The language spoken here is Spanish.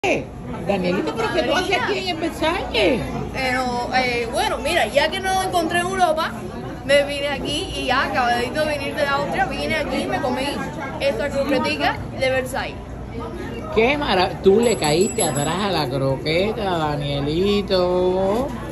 Danielito, ¿pero qué tú haces aquí en Versalles? Pero, bueno, mira, ya que no lo encontré en Europa, me vine aquí y ya, acabadito de venir de Austria, vine aquí y me comí esta croquetica de Versailles. Qué maravilla. Tú le caíste atrás a la croqueta, Danielito.